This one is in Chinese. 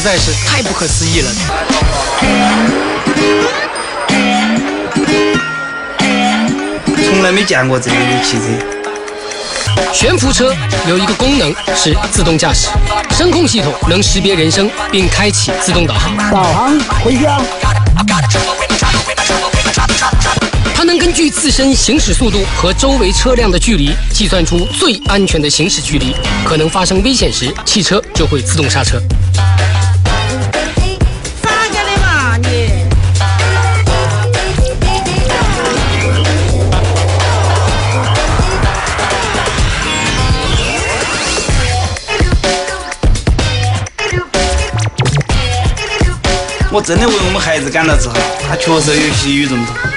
在是太不可思议了。 从来没见过这样的汽车。 悬浮车有一个功能是自动驾驶，声控系统能识别人声并开启自动导航。 导航回家。 它能根据自身行驶速度和周围车辆的距离，计算出最安全的行驶距离。可能发生危险时，汽车就会自动刹车。 咋个的嘛你？ 我真的为我们孩子感到自豪，他确实有些与众不同。